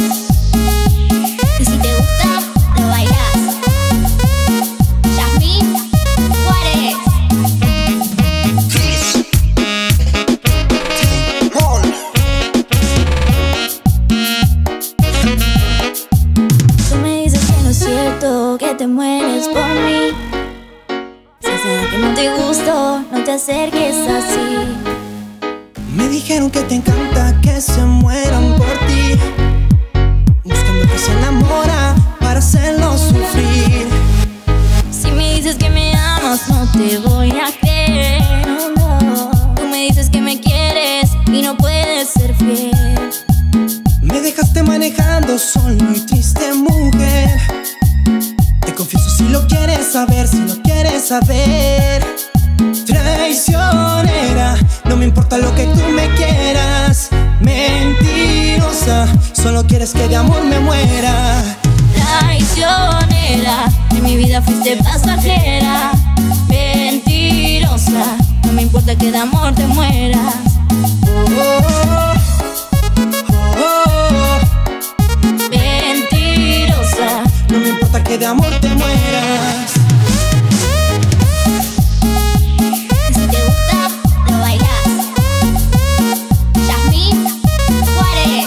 Y si te gusta, lo bailas. Yasmín Juárez. Tú me dices que no es cierto, que te mueres por mí. Si sé que no te gusto, no te acerques así. Me dijeron que te encanta que se mueran por ti, buscando que se enamora para hacerlo sufrir. Si me dices que me amas, no te voy a creer. No. Tú me dices que me quieres y no puedes ser fiel. Me dejaste manejando solo y triste, mujer. Te confieso si lo quieres saber, si lo quieres saber. Traicionera, no me importa lo que tú me quieras. Mentirosa, solo quieres que de amor me muera. Traicionera, en mi vida fuiste pasajera. Mentirosa, no me importa que de amor te mueras. Mentirosa, no me importa que de amor te mueras. Y si te gusta, lo bailas. Yasmín Juárez.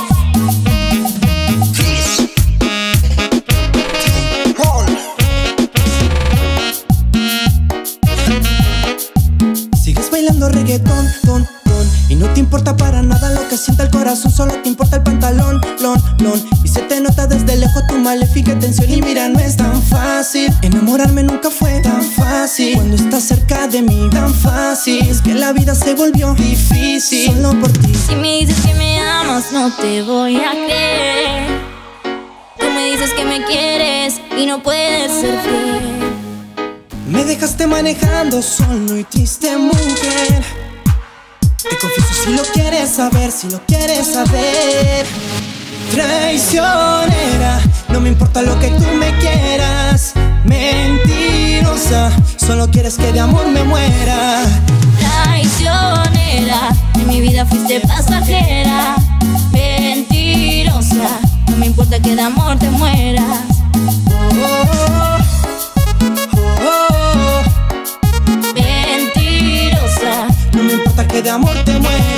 Sigues bailando reggaetón, ton, ton, y no te importa para nada lo que sienta el corazón. Solo te importa el pantalón, lon, lon. Y se te nota desde lejos tu maléfica tensión. Y mira, no es tan fácil, enamorarme nunca fue tan fácil. Cuando estás cerca de mí, tan fácil. Es que la vida se volvió difícil solo por ti. Si me dices que me amas, no te voy a creer. Tú me dices que me quieres y no puedes ser fiel. Me dejaste manejando solo y triste, mujer. Te confieso si lo quieres saber, si lo quieres saber. Traicionera, no me importa lo que tú me quieras. Mentirosa, solo quieres que de amor me muera. Traicionera, en mi vida fuiste pasajera. Mentirosa, no me importa que de amor te mueras. Mentirosa, no me importa que de amor te mueras.